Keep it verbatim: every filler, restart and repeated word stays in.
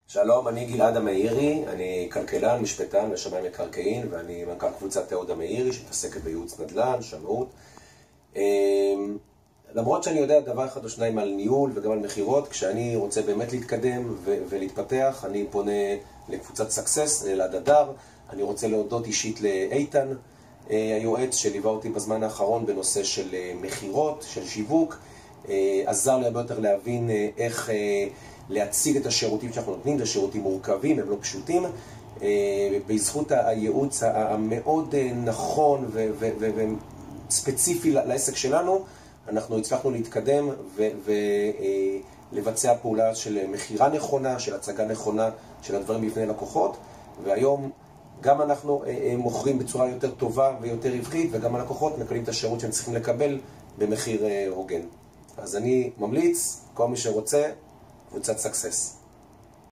שלום, אני גלעד המאירי, אני כלכלן, משפטן ושמאי מקרקעין, ואני מנכ"ל קבוצת אהוד המאירי שמתעסקת בייעוץ נדל"ן, שמאות. למרות שאני יודע דבר אחד או שניים על ניהול וגם על מחירות, כשאני רוצה באמת להתקדם ולהתפתח, אני פונה לקבוצת סקסס, אלעד הדר. אני רוצה להודות אישית לאיתן, היועץ שליווה אותי בזמן האחרון בנושא של מחירות, של שיווק. עזר לי הרבה יותר להבין איך להציג את השירותים שאנחנו נותנים. זה שירותים מורכבים, הם לא פשוטים. בזכות הייעוץ המאוד נכון וספציפי לעסק שלנו, אנחנו הצלחנו להתקדם ולבצע פעולה של מחירה נכונה, של הצגה נכונה של הדברים בפני לקוחות. והיום גם אנחנו מוכרים בצורה יותר טובה ויותר רווחית, וגם הלקוחות מקבלים את השירות שהם צריכים לקבל במחיר הוגן. אז אני ממליץ, כל מי שרוצה, קבוצת סקסס.